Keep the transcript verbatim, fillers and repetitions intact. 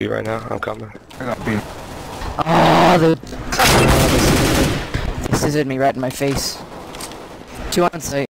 B right now. I'm coming. I got B. Oh, the... Oh, they scissored me right in my face. Two on site.